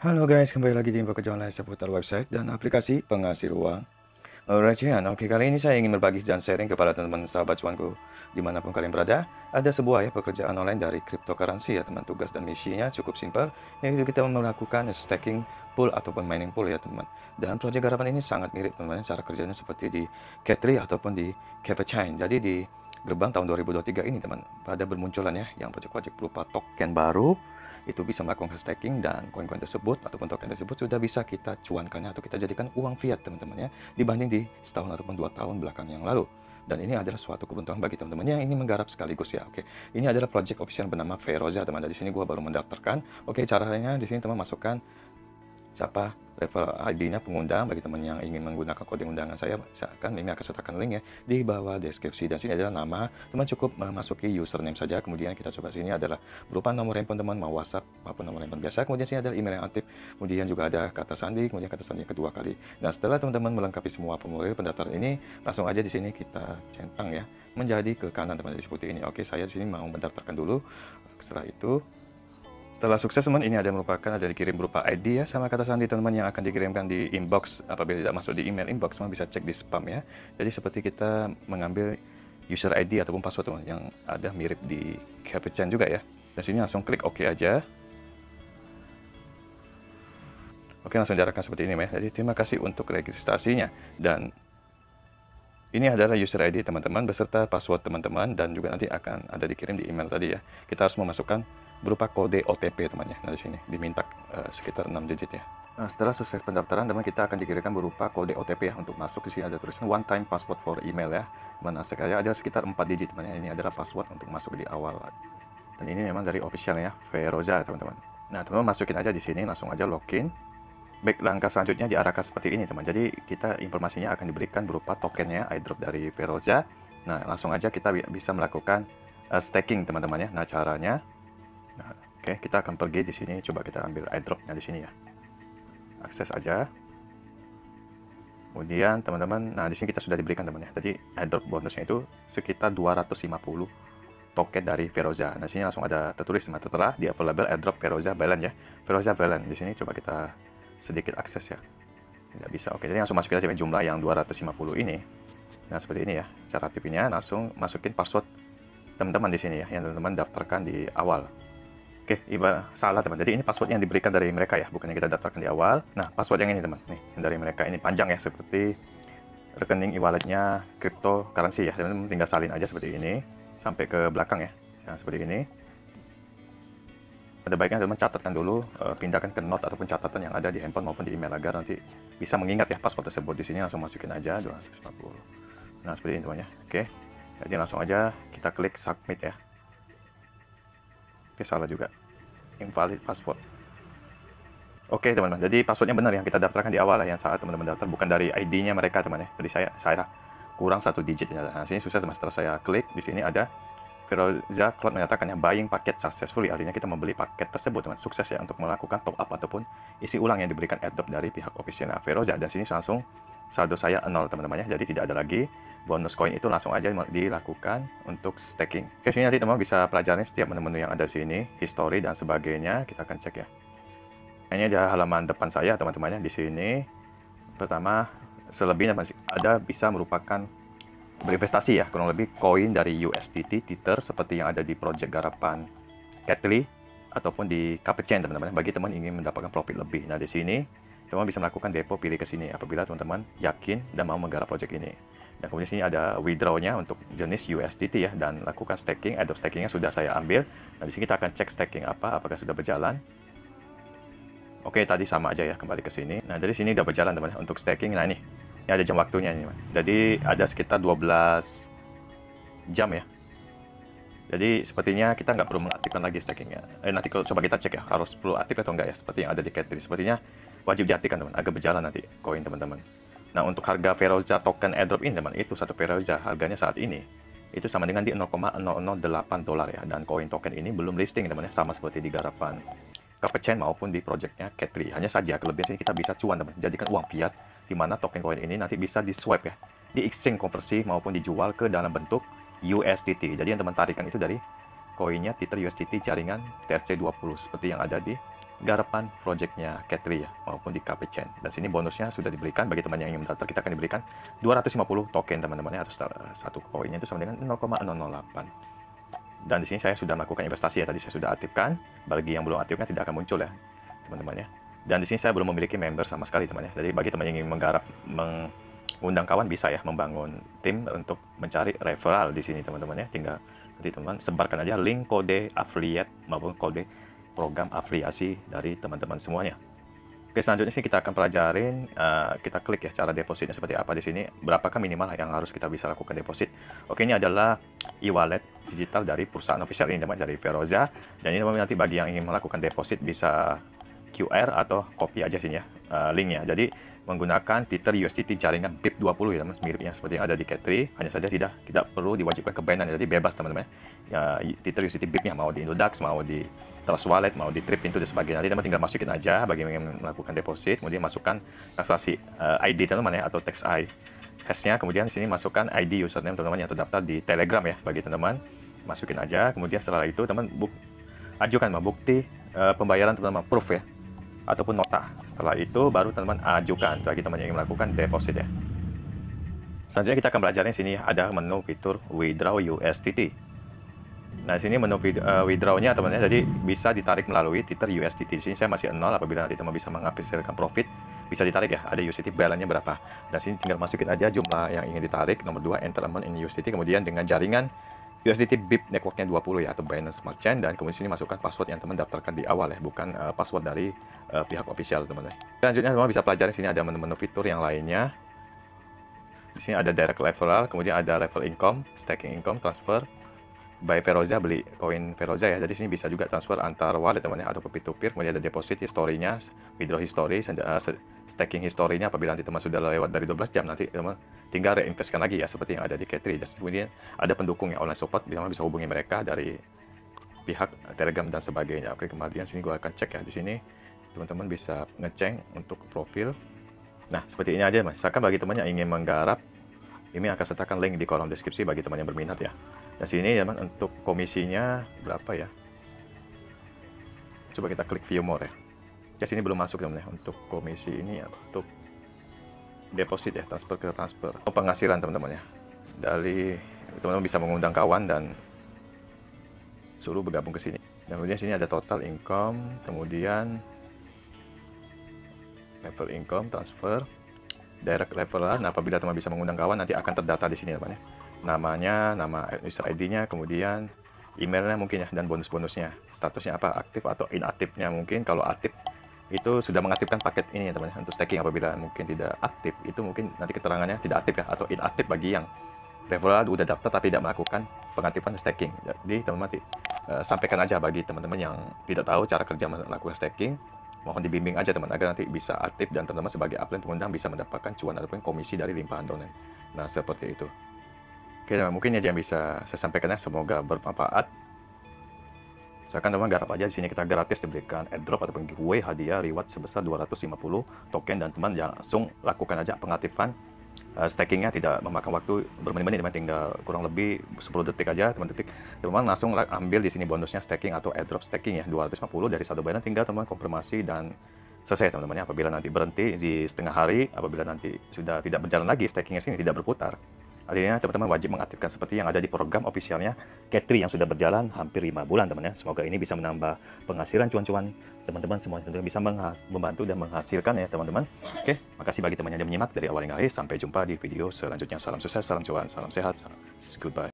Halo guys, kembali lagi di info online seputar website dan aplikasi penghasil uang. Alright Cihan, oke kali ini saya ingin berbagi dan sharing kepada teman-teman sahabat cuanku dimanapun kalian berada. Ada sebuah pekerjaan online dari cryptocurrency ya teman. Tugas dan misinya cukup simpel, yaitu kita melakukan staking pool ataupun mining pool ya teman. Dan proyek garapan ini sangat mirip teman-teman, cara kerjanya seperti di Cat3 ataupun di Capechain. Jadi di gerbang tahun 2023 ini teman, pada bermunculan yang project-project berupa token baru itu bisa melakukan staking, dan koin-koin tersebut ataupun token tersebut sudah bisa kita cuankan atau kita jadikan uang fiat teman-teman ya, dibanding di setahun ataupun 2 tahun belakang yang lalu. Dan ini adalah suatu keuntungan bagi teman-teman yang ingin menggarap sekaligus ya. Oke, ini adalah project official bernama Feroza teman. Dari sini gua baru mendaftarkan. Oke, caranya di sini teman masukkan siapa referral ID-nya pengundang. Bagi teman yang ingin menggunakan kode undangan saya, misalkan ini akan sertakan link ya di bawah deskripsi. Dan sini adalah nama teman, cukup memasuki username saja. Kemudian kita coba sini adalah berupa nomor handphone teman, mau WhatsApp maupun nomor handphone biasa. Kemudian sini adalah email yang aktif. Kemudian juga ada kata sandi, kemudian kata sandi yang kedua kali. Dan setelah teman-teman melengkapi semua formulir pendaftaran ini, langsung aja di sini kita centang ya menjadi ke kanan teman, jadi seperti ini. Oke, saya di sini mau mendaftarkan dulu. Setelah itu, setelah sukses teman, ini ada dikirim berupa ID ya sama kata sandi teman yang akan dikirimkan di inbox. Apabila tidak masuk di email inbox, teman bisa cek di spam ya. Jadi seperti kita mengambil user ID ataupun password teman yang ada mirip di Capitan juga ya. Dan sini langsung klik OK aja. Oke, langsung diarahkan seperti ini ya. Jadi terima kasih untuk registrasinya, dan ini adalah user ID teman-teman beserta password teman-teman, dan juga nanti akan ada dikirim di email tadi ya. Kita harus memasukkan berupa kode OTP teman ya. Nah, di sini diminta sekitar 6 digit ya. Nah, setelah sukses pendaftaran teman, kita akan dikirimkan berupa kode OTP ya untuk masuk. Di sini ada tulisan one time password for email ya. Mana saya ada sekitar 4 digit teman ya. Ini adalah password untuk masuk di awal. Dan ini memang dari official ya, Feroza teman-teman. Nah, teman-teman masukin aja di sini, langsung aja login. Baik, langkah selanjutnya diarahkan seperti ini teman. Jadi kita informasinya akan diberikan berupa tokennya airdrop dari Feroza. Nah, langsung aja kita bisa melakukan staking teman-teman ya. Nah, caranya, oke, kita akan pergi di sini. Coba kita ambil airdropnya di sini ya. Akses aja. Kemudian teman-teman, nah di sini kita sudah diberikan teman ya. Jadi airdrop bonusnya itu sekitar 250 token dari Feroza. Nah, sini langsung ada tertulis teman, setelah di available airdrop Feroza balance ya. Feroza balance di sini coba kita sedikit akses ya. Tidak bisa. Oke, jadi langsung masukin aja jumlah yang 250 ini. Nah, seperti ini ya. Cara aktifnya langsung masukin password teman-teman di sini ya, yang teman-teman daftarkan di awal. Oke, salah teman. Jadi ini password yang diberikan dari mereka ya, bukan yang kita daftarkan di awal. Nah, password yang ini teman, nih yang dari mereka ini panjang ya, seperti rekening e-walletnya cryptocurrency ya. Teman-teman tinggal salin aja seperti ini sampai ke belakang ya. Nah, seperti ini. Ada baiknya teman catatkan dulu, pindahkan ke note ataupun catatan yang ada di handphone maupun di email agar nanti bisa mengingat ya password tersebut. Di sini langsung masukin aja 250. Nah, seperti ini teman ya. Oke. Jadi langsung aja kita klik submit ya. Oke, salah juga. Invalid password. Oke, teman-teman. Jadi passwordnya benar yang kita daftarkan di awal ya, yang saat teman-teman daftar, bukan dari ID-nya mereka teman ya. Jadi saya kurang 1 digit ya. Nah, sini susah teman. Setelah saya klik di sini ada Feroza Cloud menyatakan yang buying paket successfully, artinya kita membeli paket tersebut teman, sukses ya untuk melakukan top up ataupun isi ulang yang diberikan airdrop dari pihak official Feroza. Dan sini langsung saldo saya 0 teman-teman ya, jadi tidak ada lagi bonus koin, itu langsung aja dilakukan untuk staking. Oke, sini nanti teman bisa pelajarin setiap menu-menu yang ada di sini, history dan sebagainya, kita akan cek ya. Ini ada halaman depan saya teman-teman ya. Di sini pertama selebihnya masih ada bisa merupakan berinvestasi ya, kurang lebih koin dari USDT Tether seperti yang ada di project garapan Cat3 ataupun di Capitan teman-teman. Bagi teman ingin mendapatkan profit lebih, nah di sini teman bisa melakukan depo, pilih ke sini apabila teman-teman yakin dan mau menggarap project ini. Dan kemudian sini ada withdrawnya untuk jenis USDT ya, dan lakukan staking. Airdrop stakingnya sudah saya ambil. Nah, di sini kita akan cek staking apakah sudah berjalan. Oke, tadi sama aja ya, kembali ke sini. Nah, dari sini udah berjalan teman untuk staking. Nah, ini ada jam waktunya ini. Jadi ada sekitar 12 jam ya. Jadi sepertinya kita nggak perlu mengaktifkan lagi stakingnya. Nanti kalau coba kita cek ya, harus perlu aktif atau enggak ya, seperti yang ada di Cat3. Sepertinya wajib diaktifkan teman, agar berjalan nanti koin teman-teman. Nah, untuk harga Feroza token airdrop ini teman, itu satu Feroza harganya saat ini itu sama dengan di 0,008 dolar ya. Dan koin token ini belum listing teman ya, sama seperti di garapan Capitan maupun di projectnya Cat3. Hanya saja kelebihan sini kita bisa cuan teman, jadikan uang fiat, di mana token koin ini nanti bisa di swap ya, di exchange konversi maupun dijual ke dalam bentuk USDT. Jadi yang teman tarikan itu dari koinnya Tether USDT jaringan TRC20 seperti yang ada di garapan projectnya Catri ya, maupun di KP Chain. Dan sini bonusnya sudah diberikan bagi teman yang ingin mendaftar, kita akan diberikan 250 token teman-teman ya, atau satu koinnya itu sama dengan 0,008. Dan di sini saya sudah melakukan investasi ya, tadi saya sudah aktifkan. Bagi yang belum aktifkan tidak akan muncul ya teman-teman ya. Dan di sini saya belum memiliki member sama sekali teman ya. Jadi bagi teman yang ingin menggarap, mengundang kawan, bisa ya membangun tim untuk mencari referral di sini teman-teman ya. Tinggal nanti teman sebarkan aja link kode affiliate maupun kode program afiliasi dari teman-teman semuanya. Oke, selanjutnya sih kita akan pelajarin, kita klik ya cara depositnya seperti apa di sini. Berapakah minimal yang harus kita bisa lakukan deposit? Oke, ini adalah e-wallet digital dari perusahaan official ini teman, dari Feroza. Dan ini teman nanti bagi yang ingin melakukan deposit bisa QR atau copy aja sini ya linknya. Jadi menggunakan Tether USDT jaringan BIP20 ya teman, miripnya seperti yang ada di Catri, hanya saja tidak perlu diwajibkan ke Binance, jadi bebas teman-teman ya. Tether USDT BIP-nya mau di Indodax, mau di Trust Wallet, mau di Trip Into dan sebagainya. Nanti teman tinggal masukin aja bagi yang ingin melakukan deposit, kemudian masukkan transaksi ID teman-teman ya, atau tax ID hash-nya, kemudian di sini masukkan ID username teman-teman yang terdaftar di Telegram ya bagi teman-teman. Masukin aja, kemudian setelah itu teman ajukan bukti pembayaran teman-teman, proof ya, ataupun nota. Setelah itu baru teman-teman ajukan bagi teman yang ingin melakukan deposit ya. Selanjutnya kita akan belajar di sini ada menu fitur withdraw USDT. Nah, di sini menu withdraw-nya teman-teman, jadi bisa ditarik melalui Tether USDT. Di sini saya masih 0, apabila nanti teman bisa menghasilkan profit, bisa ditarik ya. Ada USDT balance-nya berapa. Dan sini tinggal masukin aja jumlah yang ingin ditarik. Nomor 2, enter amount in USDT, kemudian dengan jaringan USDT BIP networknya 20 ya, atau Binance Smart Chain, dan kemudian sini masukkan password yang teman daftarkan di awal ya, bukan password dari pihak official teman-teman. Selanjutnya teman bisa pelajari sini ada menu-menu fitur yang lainnya. Di sini ada direct referral, kemudian ada level income, staking income, transfer, by Feroza, beli koin Feroza ya. Jadi sini bisa juga transfer antar wallet teman-teman atau peer-to-peer. Kemudian ada deposit historinya, withdraw history, staking historinya apabila nanti teman sudah lewat dari 12 jam, nanti teman tinggal reinvestkan lagi ya seperti yang ada di Catri. Kemudian ada pendukung yang online support, bisa hubungi mereka dari pihak Telegram dan sebagainya. Oke, kemudian sini gua akan cek ya. Di sini teman-teman bisa ngecek untuk profil. Nah, seperti ini aja Mas. Misalkan bagi teman yang ingin menggarap, ini akan sertakan link di kolom deskripsi bagi teman yang berminat ya. Dan sini ya, untuk komisinya berapa ya? Coba kita klik view more ya. Ya sini belum masuk teman ya. Untuk komisi ini ya, untuk deposit ya, transfer ke transfer. Penghasilan teman-teman ya. Dari teman-teman bisa mengundang kawan dan suruh bergabung ke sini. Dan kemudian sini ada total income, kemudian level income, transfer, direct referral. Nah, apabila teman bisa mengundang kawan, nanti akan terdata di sini teman ya. Namanya, nama user ID-nya, kemudian emailnya mungkin ya, dan bonus-bonusnya. Statusnya apa, aktif atau inaktifnya mungkin. Kalau aktif itu sudah mengaktifkan paket ini ya teman ya. Untuk staking, apabila mungkin tidak aktif, itu mungkin nanti keterangannya tidak aktif ya, atau inaktif bagi yang referral udah daftar tapi tidak melakukan pengaktifan staking. Jadi teman-teman sampaikan aja bagi teman-teman yang tidak tahu cara kerja melakukan staking. Mohon dibimbing aja teman agar nanti bisa aktif dan teman-teman sebagai upline pengundang bisa mendapatkan cuan ataupun komisi dari limpahan downline. Nah, seperti itu. Oke, mungkin aja yang bisa saya sampaikan ya, semoga bermanfaat. Misalkan teman garap aja, di sini kita gratis diberikan airdrop ataupun giveaway hadiah reward sebesar 250 token, dan teman langsung lakukan aja pengaktifan stakingnya, tidak memakan waktu bermenit-menit, teman tinggal kurang lebih 10 detik aja teman langsung ambil di sini bonusnya staking atau airdrop staking ya, 250 dari saldo Binance. Tinggal teman konfirmasi dan selesai teman-teman ya. Apabila nanti berhenti di setengah hari, apabila nanti sudah tidak berjalan lagi stakingnya sini, tidak berputar, artinya teman-teman wajib mengaktifkan seperti yang ada di program ofisialnya Catri yang sudah berjalan hampir 5 bulan teman ya. Semoga ini bisa menambah penghasilan cuan-cuan teman-teman semua, tentunya bisa membantu dan menghasilkan ya teman-teman. Oke, makasih bagi teman yang menyimak dari awal hingga akhir. Sampai jumpa di video selanjutnya. Salam sukses, salam cuan, salam sehat, goodbye.